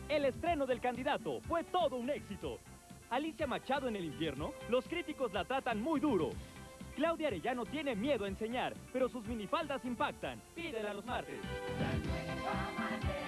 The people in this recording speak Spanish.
El estreno del candidato fue todo un éxito. Alicia Machado en el invierno, los críticos la tratan muy duro. Claudia Arellano tiene miedo a enseñar, pero sus minifaldas impactan. Pídela los martes. La nueva manera.